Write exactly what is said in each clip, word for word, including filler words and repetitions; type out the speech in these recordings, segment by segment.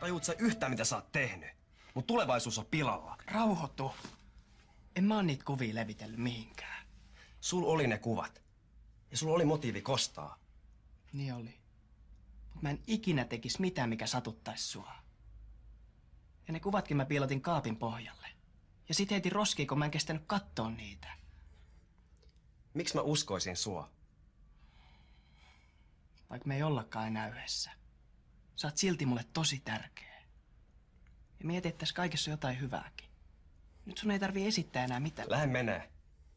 Tajuut sä yhtään, mitä sä oot tehnyt? Mun tulevaisuus on pilalla. Rauhoitu. En mä oo niitä kuvia levitellyt mihinkään. Sul oli ne kuvat. Ja sulla oli motiivi kostaa. Niin oli. Mut mä en ikinä tekis mitään, mikä satuttais sua. Ja ne kuvatkin mä piilotin kaapin pohjalle. Ja sit heitin roskiin, kun mä en kestänyt kattoo niitä. Miksi mä uskoisin sua? Vaikka me ei ollakaan enää yhdessä. Sä oot silti mulle tosi tärkeä. Ja mietin, että tässä kaikessa on jotain hyvääkin. Nyt sun ei tarvii esittää enää mitään. Lähde menee.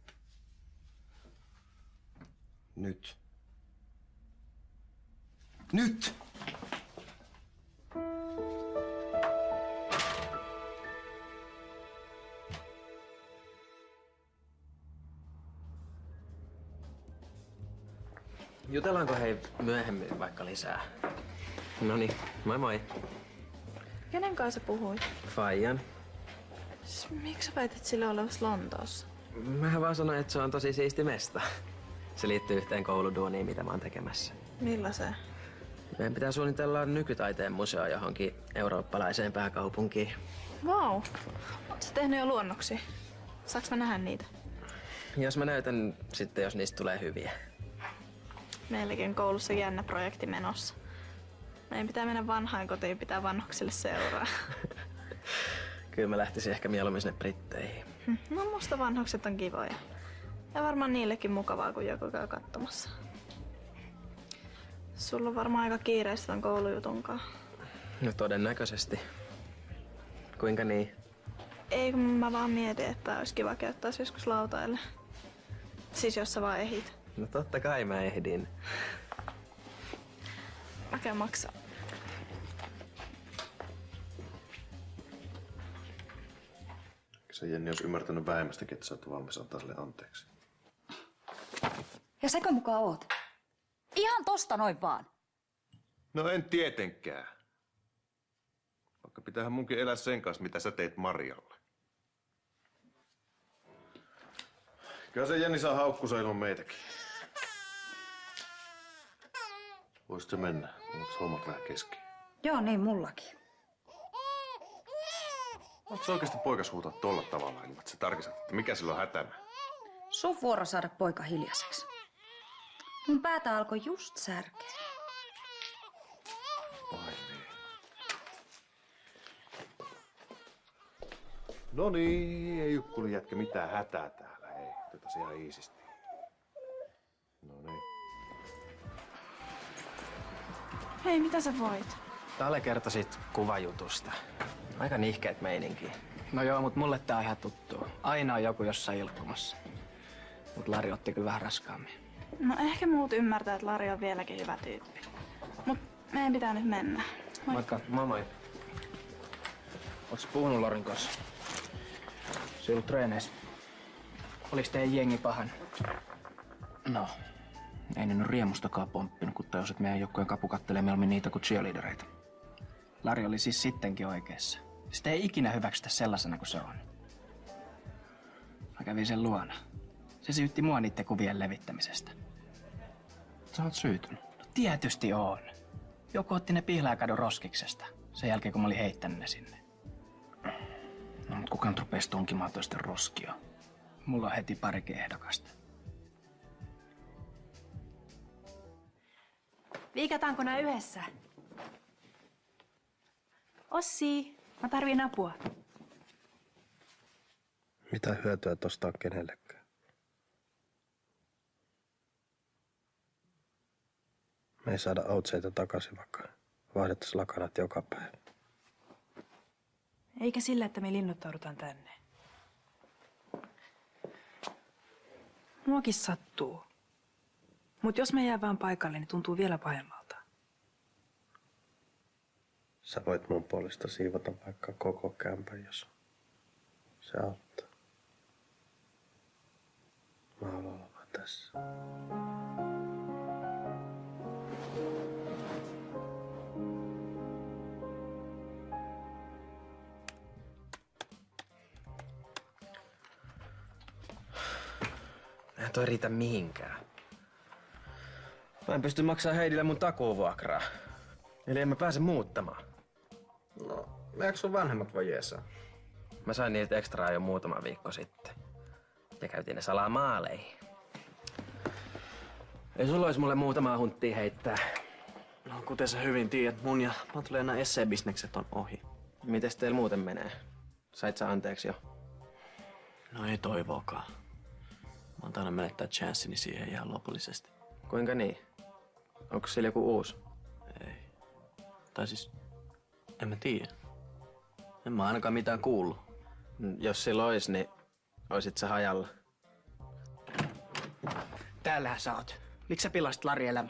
Nyt. Nyt! Jutellaanko hei myöhemmin vaikka lisää? Noniin, moi moi. Kenen kanssa puhuit? Faijan. Miksi sä väität sille olevassa Lontoossa? Mähän vaan sanoin, että se on tosi siisti mesta. Se liittyy yhteen kouluduuniin, mitä mä oon tekemässä. Millaiseen? Meidän pitää suunnitella nykytaiteen museo johonkin eurooppalaiseen pääkaupunkiin. Vau! Wow. Oot sä tehnyt jo luonnoksia? Saaks mä nähdä niitä? Jos mä näytän sitten, jos niistä tulee hyviä. Meilläkin koulussa jännä projekti menossa. Meidän pitää mennä vanhaan kotiin pitää vanhuksille seuraa. Kyllä mä lähtisin ehkä mieluummin sinne Britteihin. No musta vanhukset on kivoja. Ja varmaan niillekin mukavaa, kun joku käy katsomassa. Sulla on varmaan aika kiireistä ton koulujutunkaan. No todennäköisesti. Kuinka niin? Ei, kun mä vaan mietin, että olisi kiva käyttää joskus lautaille. Siis jos sä vaan ehdit. No totta kai mä ehdin. Mä käyn maksaa. Se Jenni olisi ymmärtänyt vähemmästäkin, että sä oot valmis antaa sille anteeksi. Ja sekö mukaan oot? Ihan tosta noin vaan. No en tietenkään. Vaikka pitäähän munkin elää sen kanssa, mitä sä teit Marjalle. Kyllä se Jenni saa haukkunsa ilman meitäkin. Voisit se mennä? Mulla on hommat vähän kesken. Joo, niin mullakin. Oletko sä oikeasti poikas huutaa tolla tavalla, ilman että sä tarkistat, että mikä sillä on hätänä? Sun vuoro saada poika hiljaiseksi. Mun päätä alkoi just särkeä. Vai niin. No niin, ei Jukkuli jätkä mitään hätää täällä, ei. Otetaan se ihan iisisti. No niin. Hei, mitä sä voit? Tale kertoisit kuvajutusta. Aika nihkeet meininkiä. No joo, mut mulle tää on ihan tuttua. Aina on joku jossain ilkkumassa. Mut Lari otti kyllä vähän raskaammin. No ehkä muut ymmärtää, että Lari on vieläkin hyvä tyyppi. Mut meidän pitää nyt mennä. Moi. Moikka. Moi moi. Oots puhunut Lorin kanssa? Se ei ollut treeneissä. Oliks teidän jengi pahan? No, ei ne nyt riemustakaan pomppinut, kun tajusit meidän joukkojen kapu kattelee mieluummin niitä kuin cheerleadereita. Lari oli siis sittenkin oikeassa. Sitä ei ikinä hyväksytä sellaisena kuin se on. Mä kävin sen luona. Se syytti mua niiden kuvien levittämisestä. Sä oot syytynyt. No tietysti on. Joku otti ne Pihlajakadun roskiksesta. Sen jälkeen, kun mä olin heittänyt ne sinne. No mut kukaan rupesi tunkimaan toisten roskia. Mulla on heti parikin ehdokasta. Viikataanko nää yhdessä? Ossi, mä tarvin apua. Mitä hyötyä tosta on kenellekään? Me ei saada outseita takaisin, vaikka vaihdettaisiin lakanat joka päivä. Eikä sillä, että me linnoittaudutaan tänne. Muakin sattuu. Mut jos me jää vaan paikalle, niin tuntuu vielä pahemmalta. Sä voit mun puolesta siivota vaikka koko kämpän, jos se auttaa. Mä haluan olla tässä. Eihän toi riitä mihinkään. Mä en pysty maksamaan Heidille mun takuuvuokraa. Eli en mä pääse muuttamaan. No, eikö sun vanhemmat voi jeesaa? Mä sain niitä ekstraa jo muutama viikko sitten. Ja käytiin ne salaa maaleihin. Ei sulla olisi mulle muutamaa hunttia heittää. No, kuten sä hyvin tiedät, mun ja Matleena essee-bisnekset on ohi. Mites teillä muuten menee? Sait sä anteeksi jo? No ei toivoakaan. Mä oon tainnut menettää chanssini siihen ihan lopullisesti. Kuinka niin? Onko siellä joku uusi? Ei. Tai siis, en mä tiedä. En mä ainakaan mitään kuullut. Jos sillä ois, niin oisit sä hajalla. Täällähän sä oot. Miksi sä pilasit Lari elämä?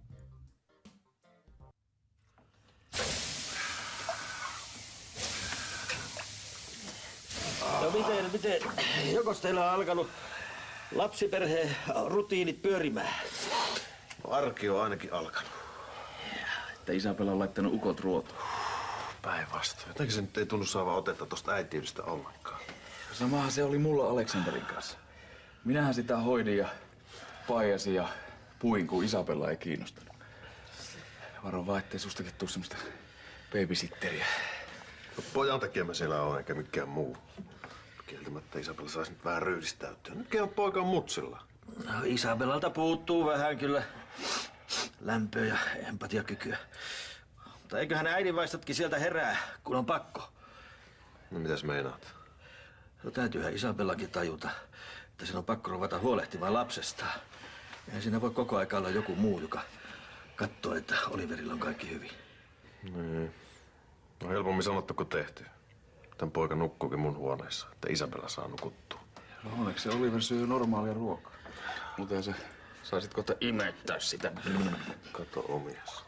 No miten, miten? Jokos teillä on alkanut lapsiperheen rutiinit pyörimään? Arki on ainakin alkanut. Että Isabella on laittanut ukot ruotuun. Päinvastoin. Jotenkin se nyt ei tunnu saavan otetta tosta äitiydestä ollenkaan. Samahan se oli mulla Aleksanterin kanssa. Minähän sitä hoidin ja paijasin ja puin, kun Isabella ei kiinnostanut. Varo vaan, ettei sustakin tuu semmoista babysitteriä. No, pojan takia mä siellä on, eikä mikään muu. Kieltämättä Isabella saisi nyt vähän ryydistäytyä. Nyt on poika mutsilla. No, Isabellalta puuttuu vähän kyllä lämpöä ja empatiakykyä. Mutta eiköhän äidinvaistotkin sieltä herää, kun on pakko. No mitäs meinaat? No täytyyhän Isabellakin tajuta, että sen on pakko ruveta huolehtimaan lapsestaan. Eihän siinä voi koko ajan olla joku muu, joka katsoo, että Oliverilla on kaikki hyvin. Niin. No helpommin sanottu kuin tehty. Tän poika nukkuukin mun huoneessa, että Isabella saa nukuttua. No onneksi se Oliver syö normaalia ruokaa. Muuten se saisit kohta imettää sitä. Kato omias.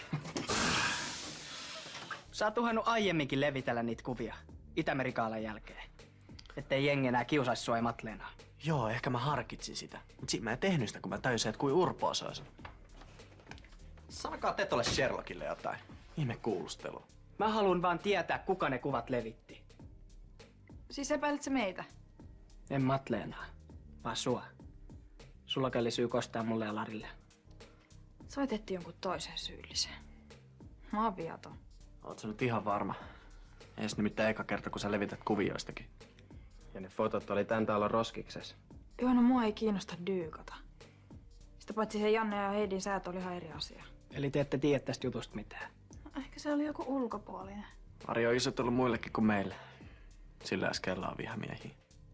Sä oot uhannut aiemminkin levitellä niitä kuvia Itämerikaalan jälkeen. Ettei jengi enää kiusaisi sua ja Matleenaa. Joo, ehkä mä harkitsin sitä. Mut sit mä en tehnyt sitä, kun mä täysin, että kuin urpoa se olisi. Sanokaa te tolle Sherlockille jotain. Ihme kuulustelu. Mä haluan vaan tietää, kuka ne kuvat levitti. Siis epäilit sä meitä? En Matleenaa, vaan sua. Sulla oli syy kostaa mulle ja Larille. Soitettiin jonkun toisen syyllisen. Mä oon viaton. Oot sä nyt ihan varma? Ei se nimittäin eka kerta, kun sä levität kuvioistakin. Ja ne fotot oli tän talon roskiksessa. Joo, no mua ei kiinnosta dyykata. Sitä paitsi se Janne ja Heidin säät oli ihan eri asia. Eli te ette tiedä tästä jutusta mitään. No, ehkä se oli joku ulkopuolinen. Ari on isot ollut muillekin kuin meille. Sillä äskellä on vihamiehiä.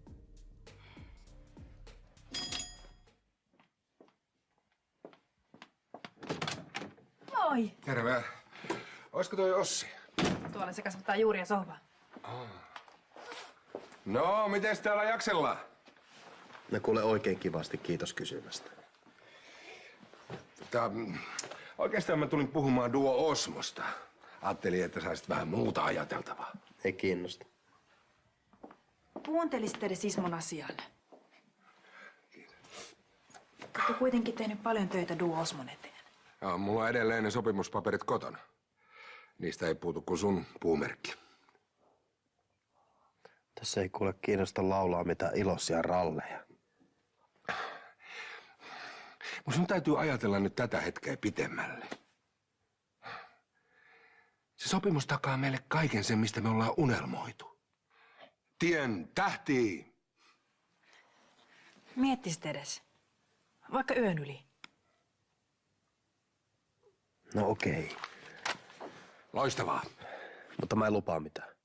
Moi! Terve. Oisko toi Ossi? Tuolla se kasvattaa juuria sohvaa. Oh. No, mites täällä jaksellaan? Ne kuule oikein kivasti, kiitos kysymästä. Tota, oikeastaan mä tulin puhumaan Duo Osmosta. Ajattelin, että saisit vähän muuta ajateltavaa. Ei kiinnosta. Kuuntelisit edes Ismon asian. Olette kuitenkin tehnyt paljon töitä Duo Osmon eteen. Joo, mulla on edelleen ne sopimuspaperit kotona. Niistä ei puutu kuin sun puumerkki. Tässä ei kuule kiinnosta laulaa mitään iloisia ralleja. Mut sun täytyy ajatella nyt tätä hetkeä pitemmälle. Se sopimus takaa meille kaiken sen, mistä me ollaan unelmoitu. Tien tähtiin. Miettisit edes. Vaikka yön yli. No okei. Loistavaa. Mutta mä en lupaa mitään.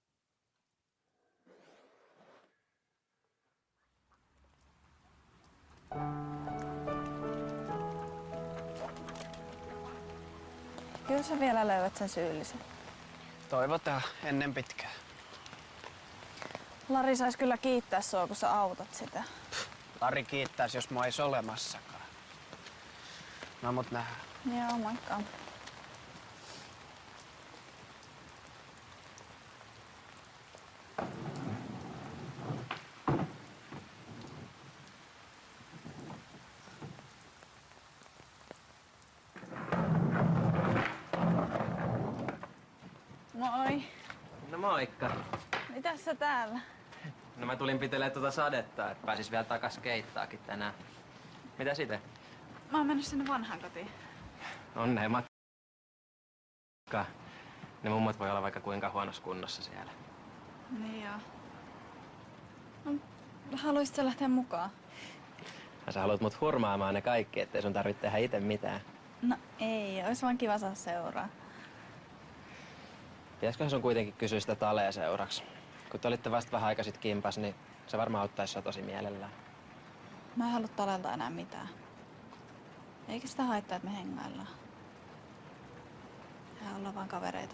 Kyllä sä vielä löydät sen syyllisen. Toivotaan ennen pitkää. Lari sais kyllä kiittää sua, kun sä autat sitä. Lari kiittäisi, jos mua ei olisi olemassakaan. No mut nähdään. Joo, moikka. Moi. No moikka. Mitäs sä täällä? No mä tulin pitelemään tuota sadetta, että pääsis vielä takas keittaakin tänään. Mitä sitten? Mä oon mennyt sinne vanhaan kotiin. Onnea matka. Ne mummot voi olla vaikka kuinka huonossa kunnossa siellä. Niin joo. No, haluaisitko lähteä mukaan? Ja sä haluat mut hurmaamaan ne kaikki, ettei sun tarvitse tehdä itse mitään. No ei, olisi vaan kiva saada seuraa. Pitäisikö sun kuitenkin kysyä sitä Talea seuraksi? Kun te olitte vasta vähän aikaa sit kimpas, niin se varmaan auttaisi sua tosi mielellään. Mä en halua Talelta enää mitään. Eikä sitä haittaa, että me hengaillaan. Mehän ollaan vaan kavereita.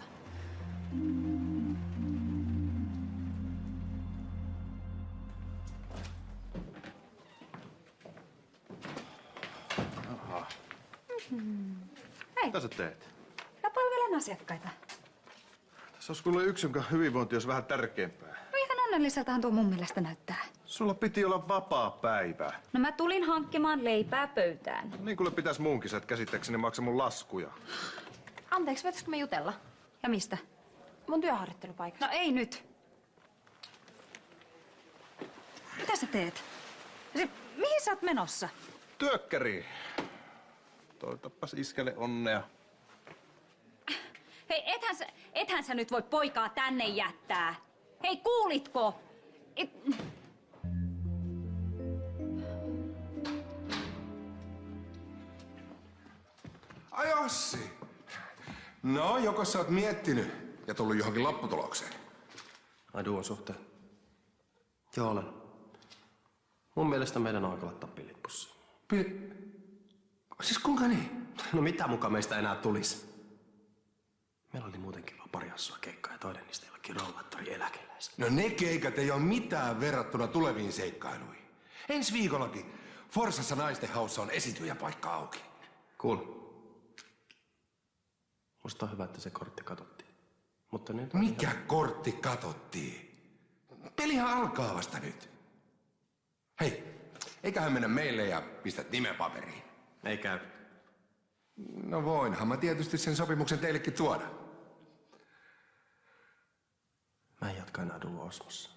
Aha. Mm-hmm. Hei, Mitä sä teet? mä palvelen asiakkaita. Tässä olisi kuule yksi, jonka hyvinvointi olisi vähän tärkeämpää. No ihan onnelliseltahan tuo mun mielestä näyttää. Sulla piti olla vapaa päivä. No mä tulin hankkimaan leipää pöytään. Niin kuule pitäis muunkin, sä et käsittääkseni maksa mun laskuja. Anteeksi, voitaisko me jutella? Ja mistä? Mun työharjoittelupaikasta. No ei nyt. Mitä sä teet? Se, mihin sä oot menossa? Työkkäriin. Toivotapas iskelle onnea. Hei, ethän sä, ethän sä nyt voi poikaa tänne jättää. Hei, kuulitko? Et... Ai Ossi! No, joko sä oot miettinyt ja tullut johonkin lopputulokseen? Ai duon suhteen? Joo, olen. Mun mielestä meidän on aika laittaa pillit pussiin. Pi... Siis kuinka niin? No mitä muka meistä enää tulisi? Meillä oli muutenkin vaan pari hassua keikkaa ja toinen niistä jollakin rollaattori eläkeläisen. No ne keikat ei ole mitään verrattuna tuleviin seikkailuihin. Ensi viikollakin Forsassa naisten haussa on esiintyjäpaikka auki. Kuul. Musta on hyvä, että se kortti katsottiin. Mutta nyt... Mikä ihan... kortti katsottiin? Pelihän alkaa vasta nyt. Hei, eiköhän mennä meille ja pistät nimen paperiin. Ei käy. No voinhan mä tietysti sen sopimuksen teillekin tuoda. Mä en jatka enää duo Osmossa.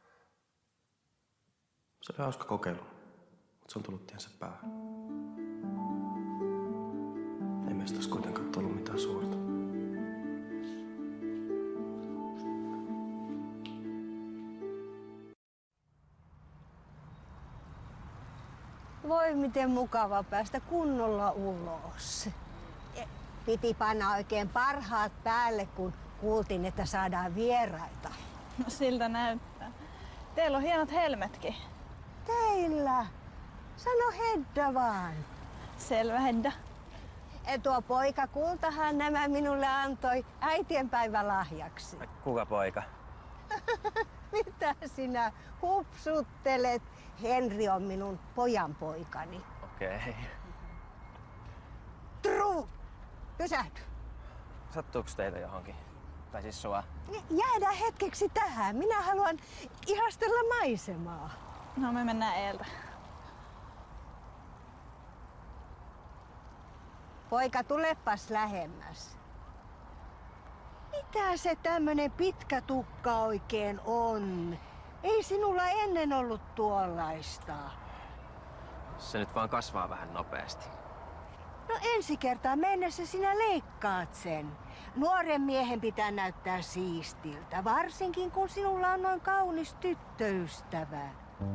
Se oli hauska kokeilu, mutta se on tullut tiensä päähän. Ei meistä olisi kuitenkaan tullut mitään suurta. Voi miten mukava päästä kunnolla ulos. Piti panna oikein parhaat päälle, kun kuultiin, että saadaan vieraita. No siltä näyttää. Teillä on hienot helmetkin. Teillä? Sano Hedda vaan. Selvä, Hedda. Ja tuo poika Kultahan nämä minulle antoi äitienpäivälahjaksi. Kuka poika? Mitä sinä hupsuttelet? Henri on minun pojanpoikani. Okei. Okay. Tru! Pysähdy. Sattuuko teitä johonkin? Tai siis sua? Jäädään hetkeksi tähän. Minä haluan ihastella maisemaa. No me mennään eeltä. Poika, tulepas lähemmäs. Mitä se tämmönen pitkä tukka oikein on? Ei sinulla ennen ollut tuollaista. Se nyt vaan kasvaa vähän nopeasti. No ensi kertaa mennessä sinä leikkaat sen. Nuoren miehen pitää näyttää siistiltä, varsinkin kun sinulla on noin kaunis tyttöystävä.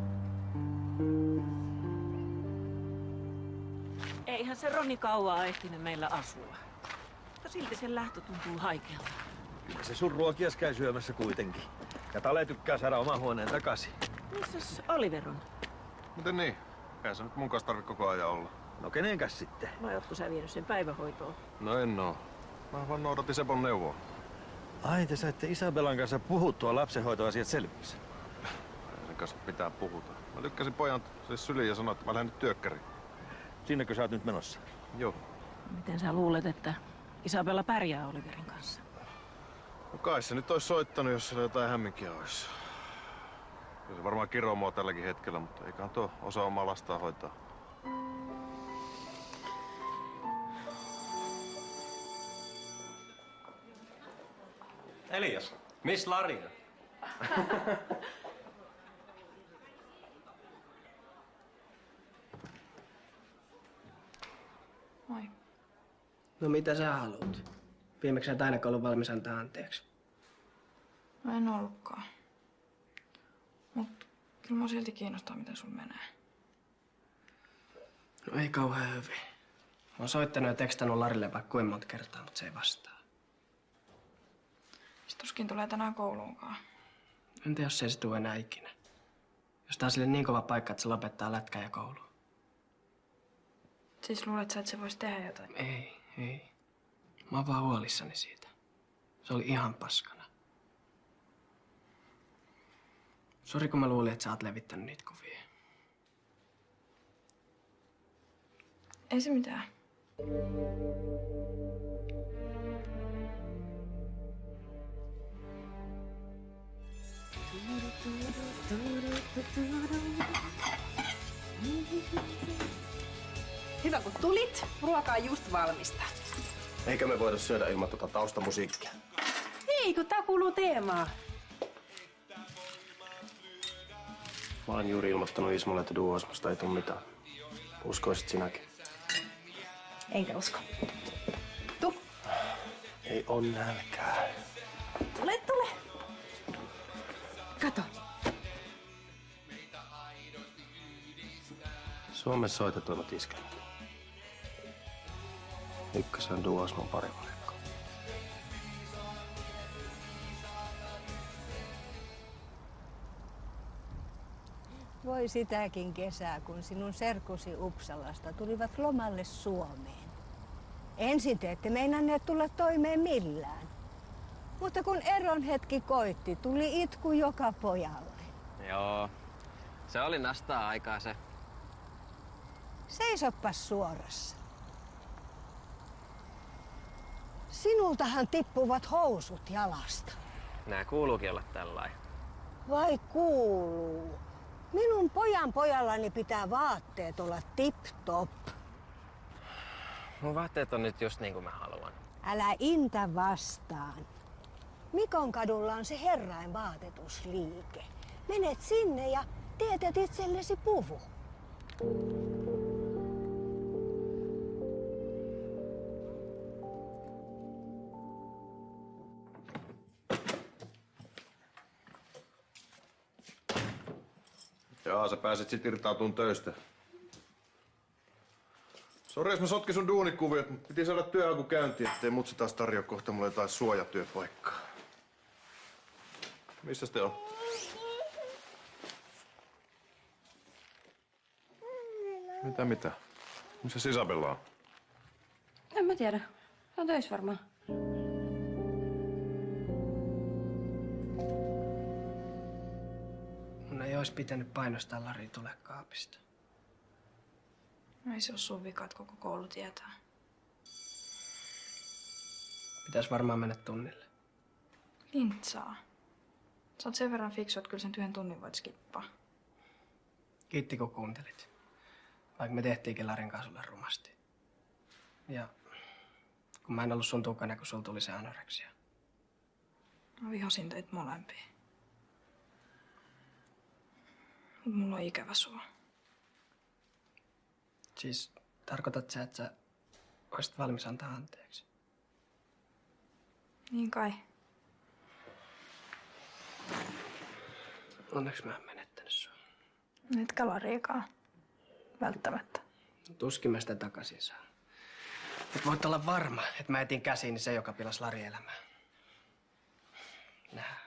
Eihän se Roni kauaa ehtinyt meillä asua. Mutta silti sen lähtö tuntuu haikealta. Kyllä se sun ruokias käy syömässä kuitenkin. Ja Tale tykkää saada oman huoneen takaisin. Missäs Oliver on? Miten niin? Eihän se nyt mun kanssa tarvitse koko ajan olla. No kenenkäs sitten? Vai ootko sä vienyt sen päivähoitoon? No en oo. Mä vaan noudatin Sepon neuvoa. Ai, te saitte Isabellan kanssa puhuttua lapsenhoitoasiat selviksi. Ei sen kanssa pitää puhuta. Mä lykkäsin pojan siis syliin ja sanoin, että mä lähden nyt työkkäriin. Sinnekö sä oot nyt menossa? Joo. Miten sä luulet, että Isabella pärjää Oliverin kanssa? No kai se nyt olisi soittanut, jos siellä jotain hämminkiä olisi. Kyllä se varmaan kiroo mua tälläkin hetkellä, mutta eiköhän tuo osaa omaa lastaan hoitaa. Elias, miss Laria? Moi. No mitä sä haluat? Viimeksi et ainakaan ollut valmis antaa anteeksi. No en ollutkaan. Mut kyllä mua silti kiinnostaa, miten sun menee. No ei kauhean hyvin. Mä oon soittanut ja tekstannut Larille vaikka kuinka monta kertaa, mutta se ei vastaa. Se tuskin tulee tänään kouluunkaan. Entä jos ei se tule enää ikinä? Jos tää on sille niin kova paikka, että se lopettaa lätkää ja kouluun. Siis luulet sä, että se voisi tehdä jotain? Ei, ei. Mä oon vaan huolissani siitä. Se oli ihan paskana. Sori, kun mä luulin, että sä oot levittänyt niitä kuvia. Ei se mitään. Hyvä kun tulit. Ruoka on just valmista. Eikä me voida syödä ilman tuota taustamusiikkia. Ei, kun tää kuuluu teemaan. Mä olen juuri ilmoittanut Ismolle, että Duo-Osmosta ei tule mitään. Uskoisit sinäkin? Enkä usko. Tu. Ei on nälkää. Tule, tule. Kato. Suomen soitetuimmat iskelmät. Ykkösen Duo-Osmon pari valikkoa. Voi sitäkin kesää, kun sinun serkusi Uppsalasta tulivat lomalle Suomeen. Ensin te ette meinanneet tulla toimeen millään. Mutta kun eron hetki koitti, tuli itku joka pojalle. Joo, se oli nastaa aikaa se. Seisoppas suorassa. Sinultahan tippuvat housut jalasta. Nää kuuluukin olla tällainen. Vai kuuluu? Minun pojan pojallani pitää vaatteet olla tip-top. Mun vaatteet on nyt just niin kuin mä haluan. Älä intä vastaan. Mikon kadulla on se herrain vaatetusliike. Menet sinne ja teetät itsellesi puvu. Jaa, sä pääset sit irtautumaan töistä. Sori, jos mä sotkin sun duunikuviot, mutta piti saada työhaku käyntiin, ettei mutsi taas tarjoa kohta mulle jotain suojatyöpaikkaa. Missä te on? Mitä mitä? Missä Isabella on? En mä tiedä. Se on töissä varmaan. Mun ei olisi pitänyt painostaa Lari tule kaapista. Ei se ole sun vika, että koko koulu tietää. Pitäis varmaan mennä tunnille. Lintsaa. Sä oot sen verran fiksu, että kyllä sen työn tunnin voit skippaa. Kiitti kun kuuntelit. Vaikka me tehtiinkin Larin kanssa sulle rumasti. Ja kun mä en ollut sun tukana, kun sulla tuli se anoreksia. Mä vihasin teitä molempia. Mut mulla on ikävä sua. Siis tarkoitat sä, että sä olisit valmis antaa anteeksi? Niin kai. Onneksi mä en menettänyt sua. Etkä Lariikaan. Välttämättä. Tuskin mä sitä takaisin saa. Mut voit olla varma, että mä etin käsiini se, joka pilasi Lari elämää. Nähdään.